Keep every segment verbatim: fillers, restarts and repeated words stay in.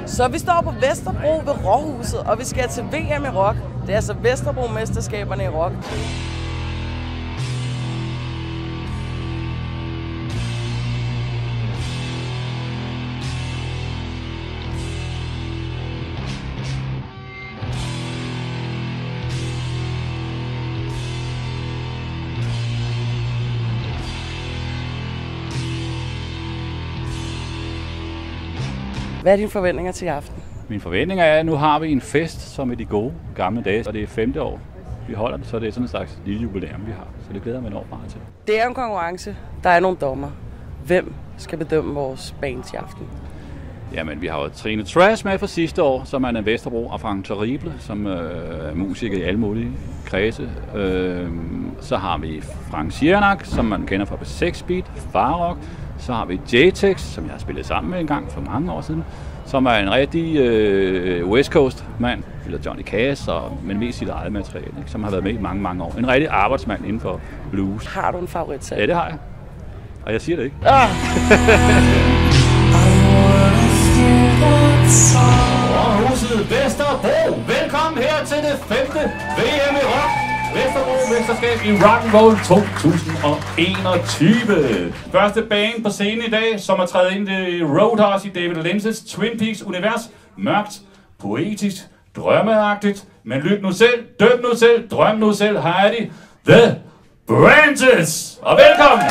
Så vi står på Vesterbro ved Råhuset, og vi skal til V M i rock. Det er altså Vesterbro-mesterskaberne i rock. Hvad er dine forventninger til i aften? Mine forventninger er, at nu har vi en fest, som i de gode gamle dage, og det er femte år. Vi holder det, så det er sådan en slags lille jubilæum, vi har. Så det glæder mig enormt meget til. Det er en konkurrence. Der er nogle dommer. Hvem skal bedømme vores bands i aften? Jamen, vi har jo Trine Trash med fra sidste år, som er en Vesterbro, og Frank Terrible, som øh, er musiker i alle mulige kredse. Øh, så har vi Frank Siernak, som man kender fra seks beat, Farrock. Så har vi J-Tex, som jeg har spillet sammen med en gang for mange år siden, som er en rigtig øh, West Coast mand, eller Johnny Cash, og, men mest sit eget materiale, ikke, som har været med i mange, mange år. En rigtig arbejdsmand inden for blues. Har du en favoritsang? Ja, det har jeg. Og jeg siger det ikke. Ah! Råhuset Vesterbro. Velkommen her til det femte V M i rock. Vesterbro-mesterskab i Rock'n'Roll to tusind enogtyve. Første band på scenen i dag, som er trædet ind i Roadhouse i David Lynch's Twin Peaks univers. Mørkt, poetisk, drømmeagtigt. Men lyt nu selv, døm nu selv, drøm nu selv. Her er de The Branches. Og velkommen!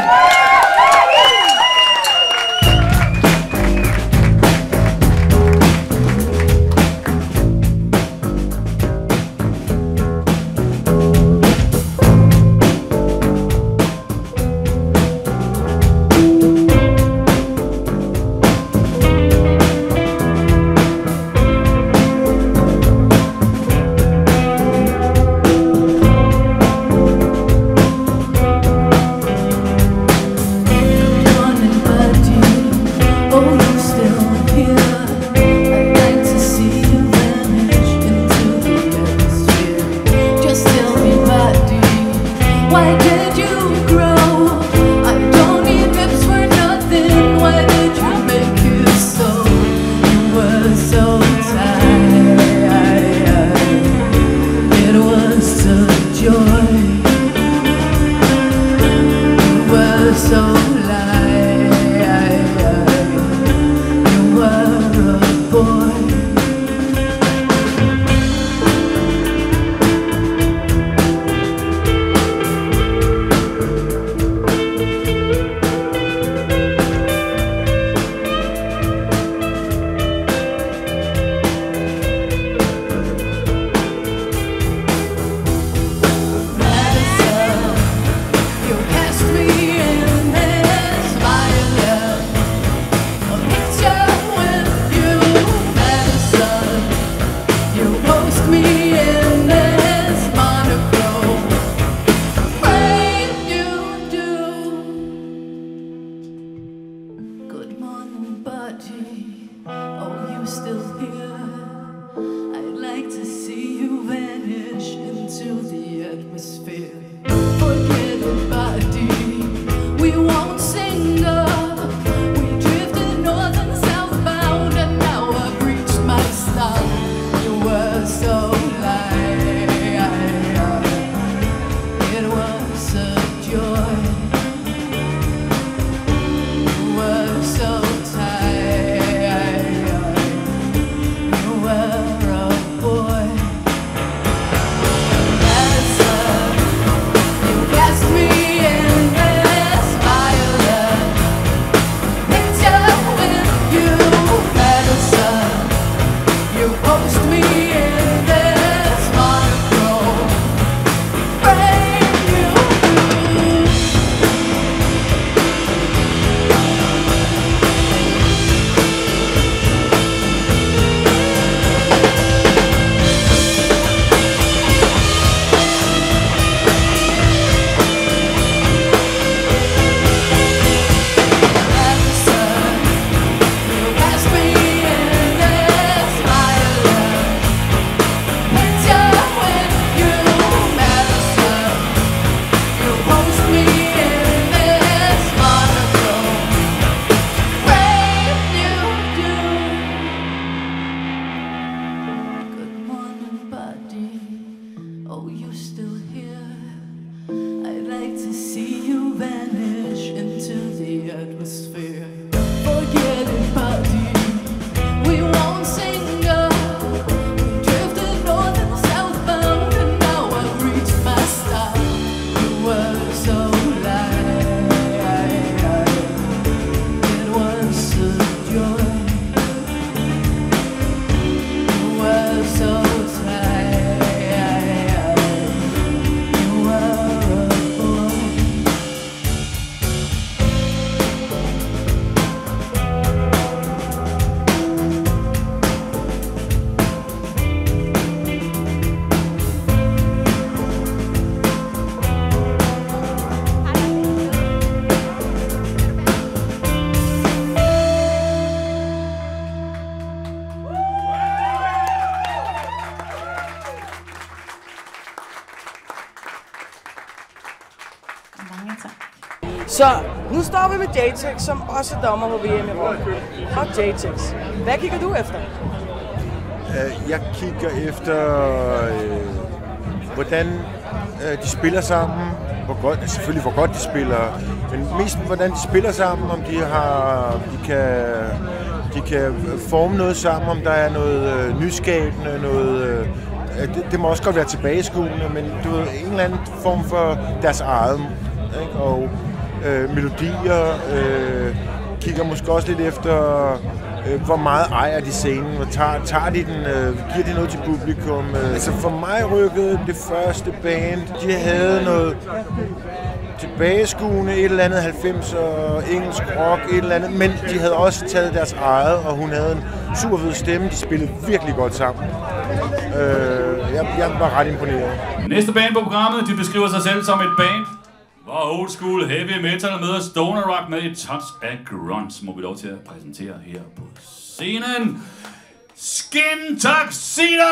Så nu står vi med J-Tex, som også er dommer på V M i rock. Og J-Tex, hvad kigger du efter? Jeg kigger efter, øh, hvordan øh, de spiller sammen. Hvor godt, selvfølgelig hvor godt de spiller, men mest hvordan de spiller sammen, om de har, de kan, de kan forme noget sammen, om der er noget øh, nyskabende, noget. Øh, det, det må også godt være tilbageskuende, men du ved, en eller anden form for deres eget, ikke? Og øh, melodier øh, kigger måske også lidt efter. Hvor meget ejer de scenen, og tager, tager de den, øh, giver de noget til publikum. Øh. Altså for mig rykkede det første band, de havde noget tilbageskuende, et eller andet halvfemser, engelsk rock, et eller andet, men de havde også taget deres eget, og hun havde en super fed stemme, de spillede virkelig godt sammen. Øh, jeg, jeg var ret imponeret. Næste band på programmet, de beskriver sig selv som et band, hvor old school heavy metal møder stoner rock med et touch af grunge, må vi lov til at præsentere her på scenen. Skin Tuxedo!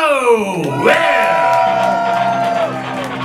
Yeah!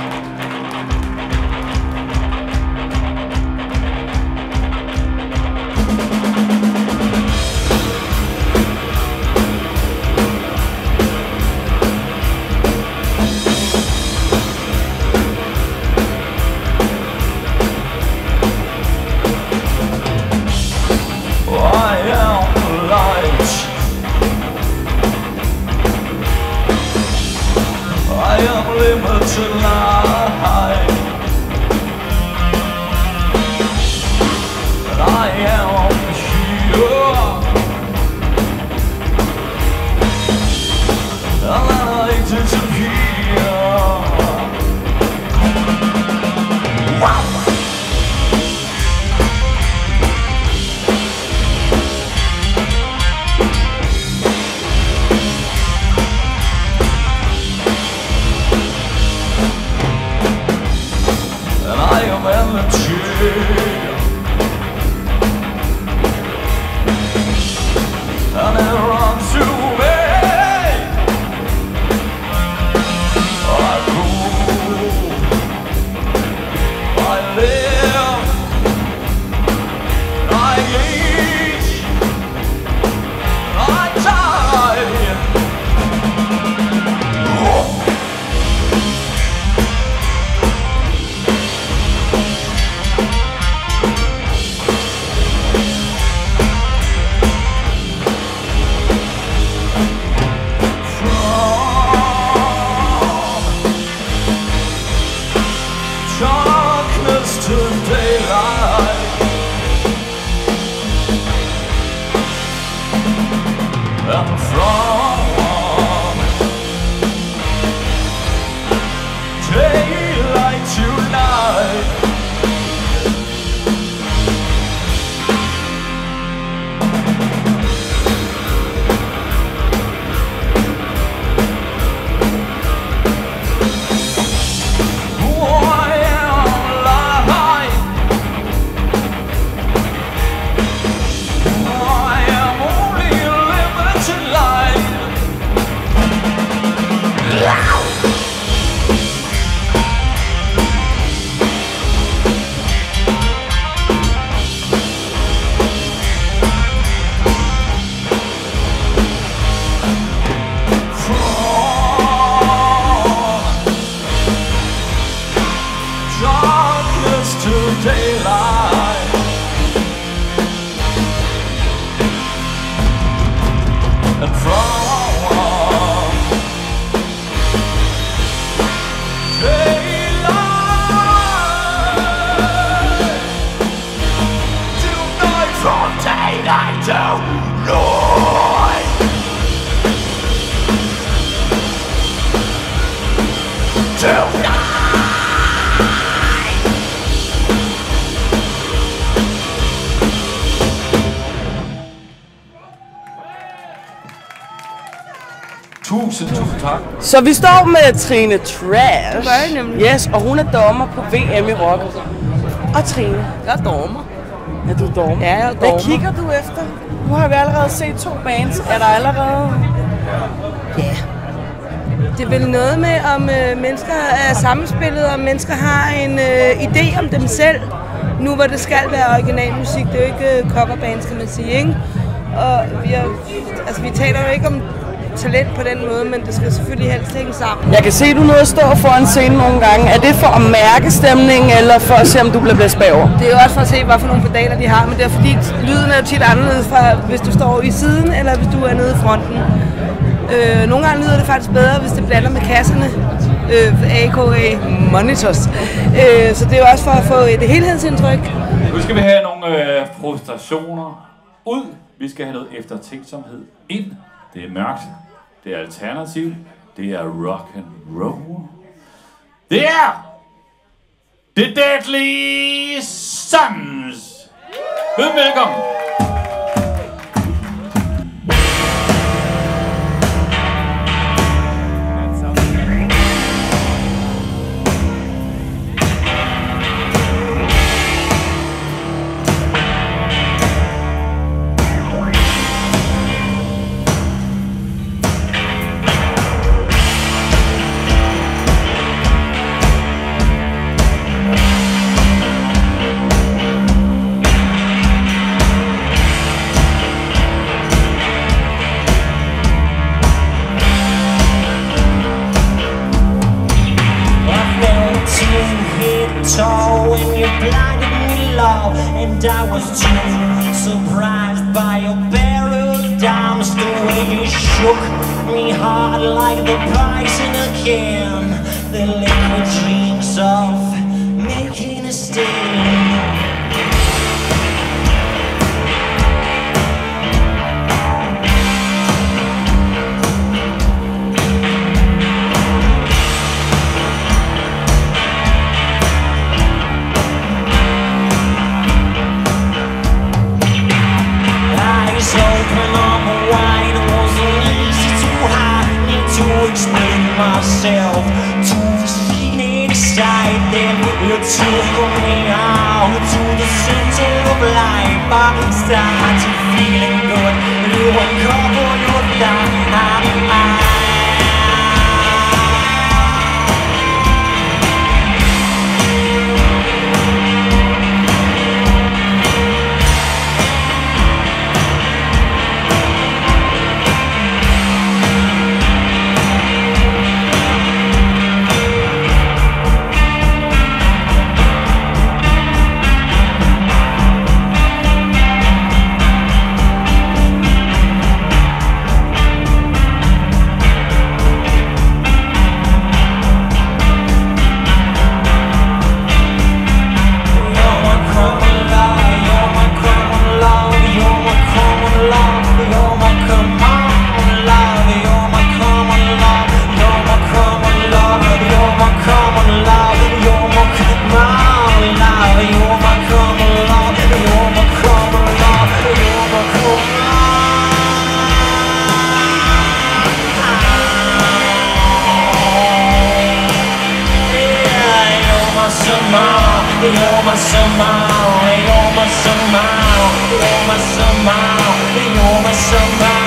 Tusind, tusind tak. Så vi står med Trine Trash. Yes, og hun er dommer på V M i rock. Og Trine, jeg er dommer. Er du dommer? Ja, jeg er dommer. Hvad kigger du efter? Nu har vi allerede set to bands. Er der allerede? Ja. Det er vel noget med, om øh, mennesker er sammenspillet, og mennesker har en øh, idé om dem selv. nu hvor det skal være originalmusik, det er jo ikke coverbands, kan man sige, ikke? Og vi, har, altså, vi taler jo ikke om talent på den måde, men det skal selvfølgelig helst hænge sammen. Jeg kan se, at du er nødt at stå foran scenen nogle gange. Er det for at mærke stemningen, eller for at se, om du bliver blæst bagover? Det er jo også for at se, hvad for nogle pedaler de har, men det er fordi, lyden er jo tit anderledes fra, hvis du står i siden, eller hvis du er nede i fronten. Øh, nogle gange lyder det faktisk bedre, hvis det blander med kasserne, øh, a k a monitors. Øh, så det er jo også for at få et helhedsindtryk. Nu skal vi have nogle øh, frustrationer ud. Vi skal have noget eftertænksomhed ind. Det er mørkt, det er alternativ, det er rock and roll. Det er The Deadly Sons. Velkommen. When you blinded me, love, and I was too surprised by your paradigms. The way you shook me hard like the price in a can. The liquid dreams of making a stand. Myself to the scene inside, then you took me out to the center of life. I started feeling good. You uncover your life. You're my smile, you're my smile, you're my smile, you're my smile.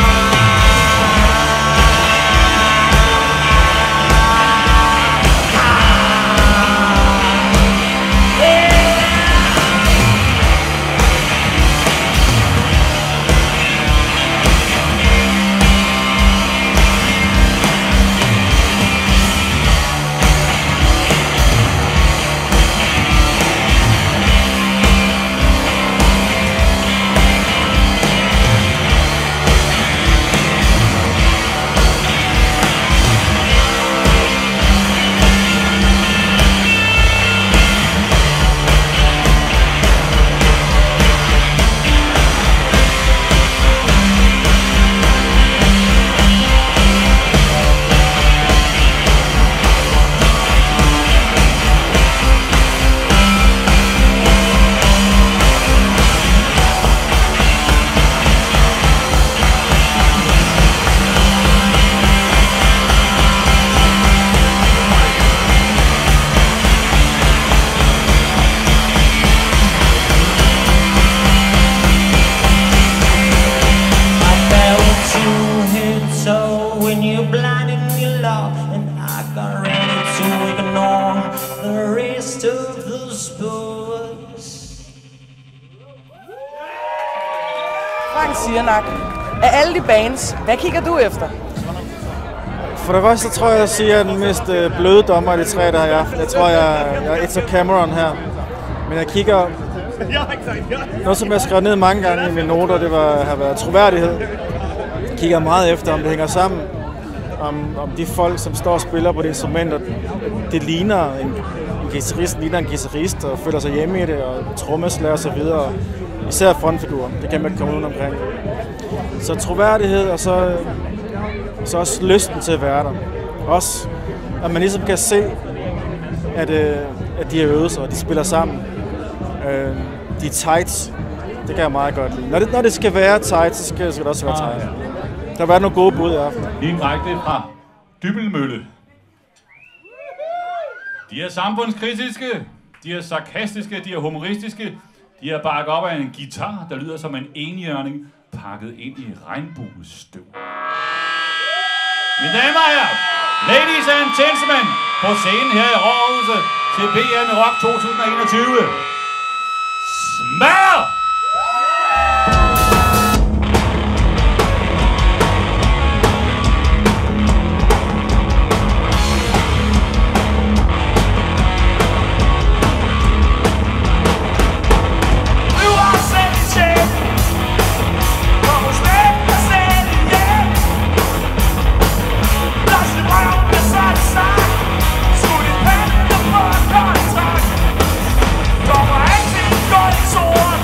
Of the sports. Siernak. Af alle de bands, hvad kigger du efter? For det første tror jeg, at jeg siger, at den mest øh, bløde dommer af de tre, der har i aften. Jeg tror, jeg, jeg er It's a Cameron her. Men jeg kigger... Noget, som jeg skrev ned mange gange i mine noter, det var, har været troværdighed. Jeg kigger meget efter, om det hænger sammen. Om, om de folk, som står og spiller på det instrumenter, det ligner en, en guitarist, ligner en guitarist og føler sig hjemme i det, og trommeslager og så videre. Især frontfiguren, det kan man ikke komme ud omkring. Så troværdighed, og så, så også lysten til at være der. Også, at man ligesom kan se, at, at de har øvet sig, og de spiller sammen. De er tight, det kan jeg meget godt lide. Når det, når det skal være tight, så skal, skal det også være tight. Der har været nogle gode bud i aften. Direkte fra Dybbølmølle. De er samfundskritiske, de er sarkastiske, de er humoristiske. De er bakket op af en guitar, der lyder som en enhjørning, pakket ind i regnbuestøv. Mine damer og herrer, ladies and gentlemen, på scenen her i Rådhuset til V M i Rock to tusind og enogtyve. Smadr! Kommer alting godt i sort.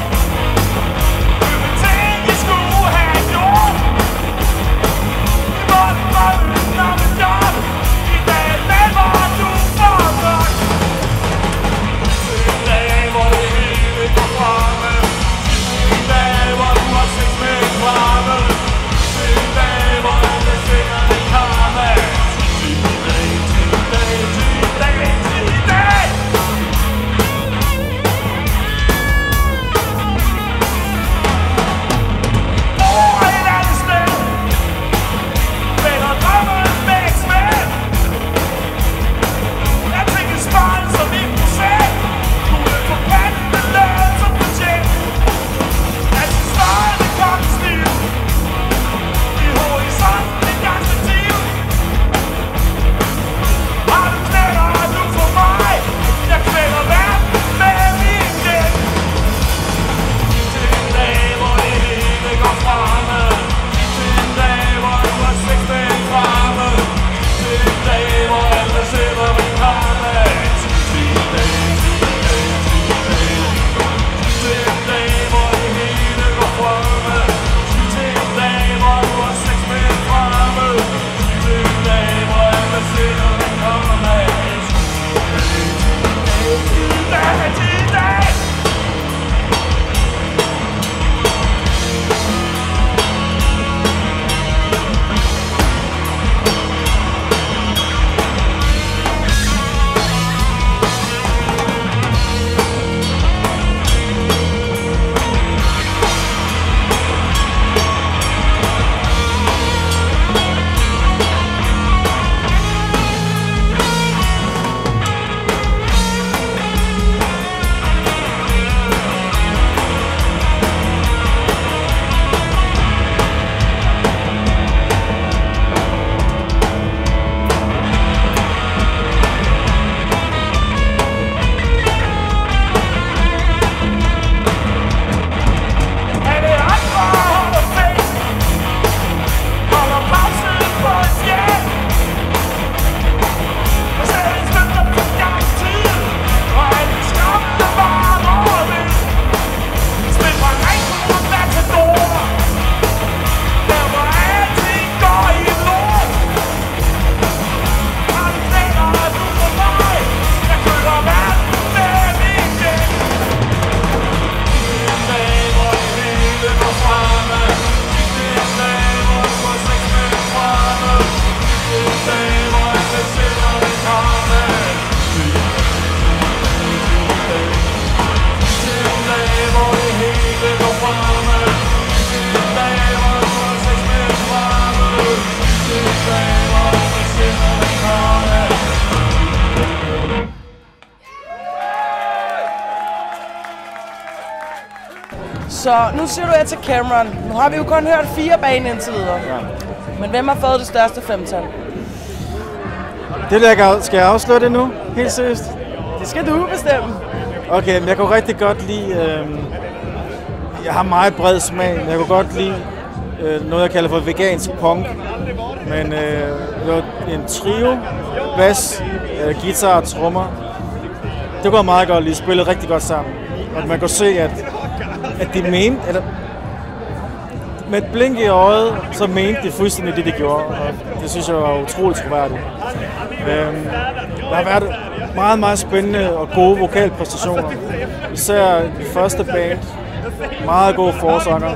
Så nu siger du ja til Cameron. Nu har vi jo kun hørt fire bane indtil videre. Ja. Men hvem har fået det største femtal? Det der, skal jeg afsløre det nu? Helt seriøst? Det skal du bestemme. Okay, men jeg kunne rigtig godt lide... Øh, jeg har meget bred smag, men jeg kunne godt lide øh, noget, jeg kalder for vegansk punk. Men øh, det var en trio, bass, øh, guitar og trommer. Det kunne jeg meget godt lide. Spillede rigtig godt sammen. Og man kunne se, at, at de mente... Eller, med et blink i øjet, så mente de fuldstændig det, de gjorde. Og det synes jeg var utroligt troværdigt. Øhm, der har været meget, meget spændende og gode vokalpræstationer. Især de første band. Meget gode forsanger.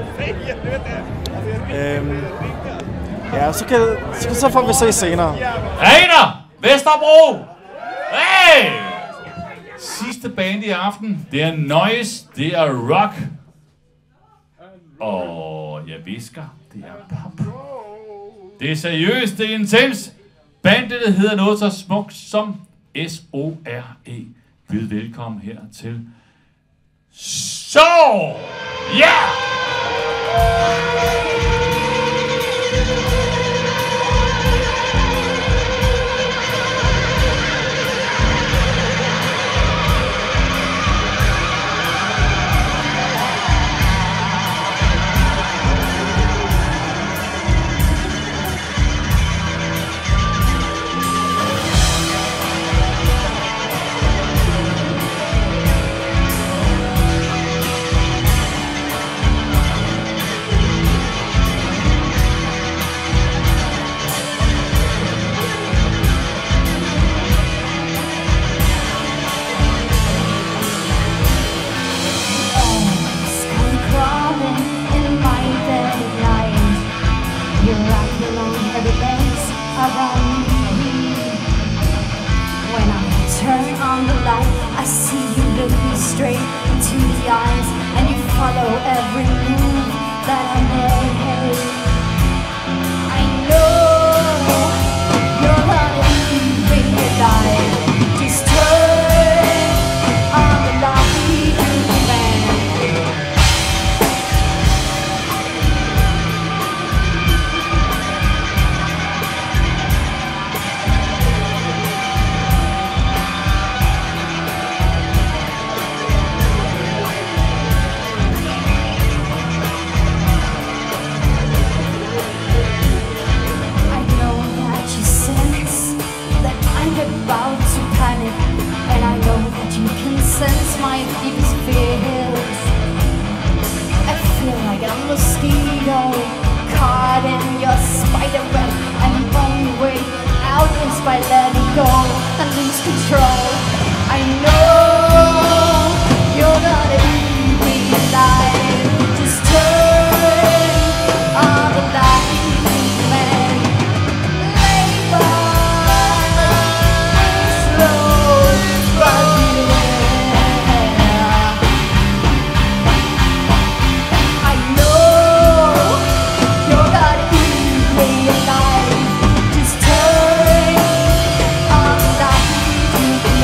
Øhm, ja, så, kan, så, så får vi se senere. Rainer! Vesterbro! Hey! Sidste band i aften. Det er Noise. Det er rock. Og jeg visker. Det er pop. Det er seriøst. Det er intens. Bandet hedder noget så smukt som S O R E. Byd velkommen her til Så! Ja! Yeah! Just turn on the light.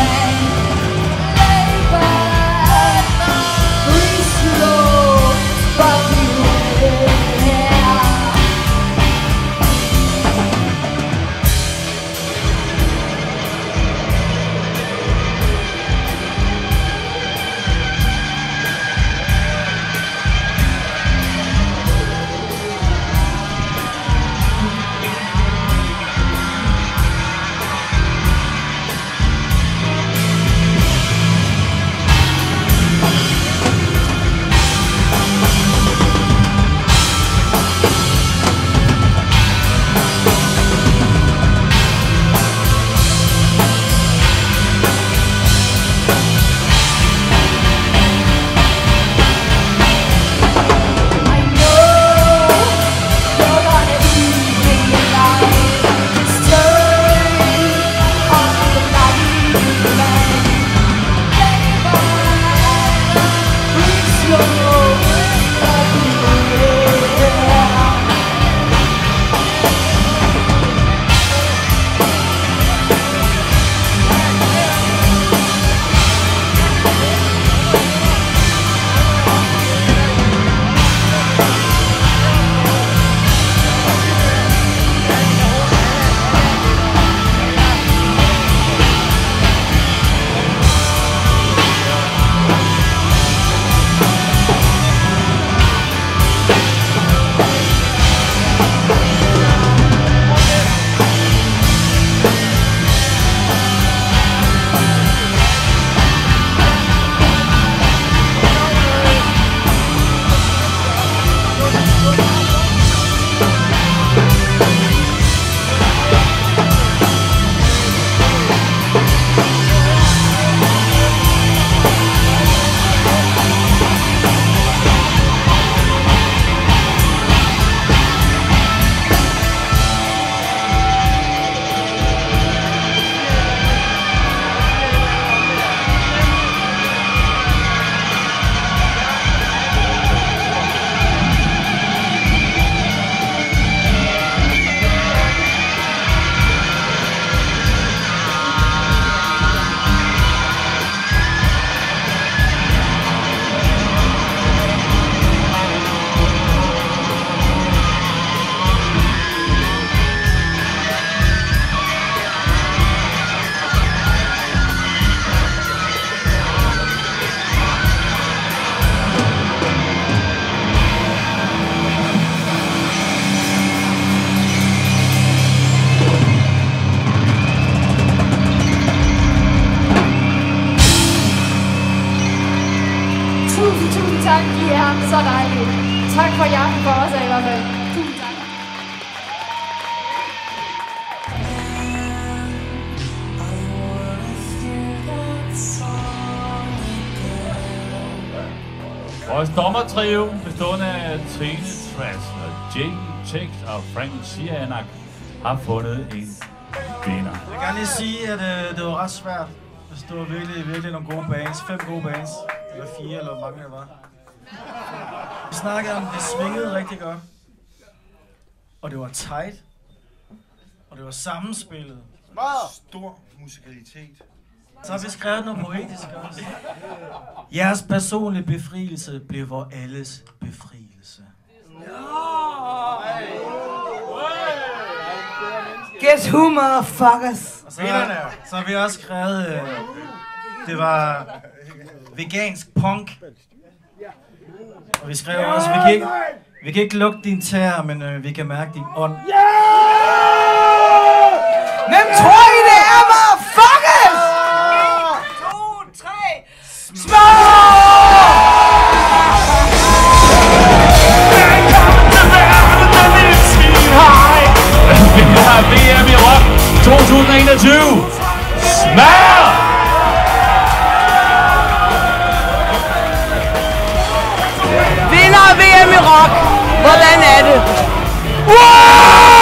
sang, de er så dejlige. Tak for i aften for os i hvert fald. Tusind tak. Vores dommertrio bestående af Trine Trash og Jay Tex og Frank Sianak har fundet en vinder. Jeg kan gerne lige sige, at øh, det var ret svært. Det var virkelig, virkelig nogle gode bands. Fem gode bands. Eller fire, eller hvor mange det var. Vi snakkede om, det svingede rigtig godt. Og det var tight. Og det var sammenspillet. Stor musikalitet. Så har vi skrevet noget poetisk også. Jeres personlige befrielse blev vor alles befrielse. Guess who, motherfuckers? Og så, så har vi også skrevet, øh, det var vegansk punk. Og vi skrev også, vi kan ikke, vi kan ikke lugte din tær, men øh, vi kan mærke din ånd. Hvem tror I det er, motherfuckers? To, tre, små! V M i Rock to tusind og enogtyve. Smær! Vinder af V M i Rock. Hvordan er det? Wow!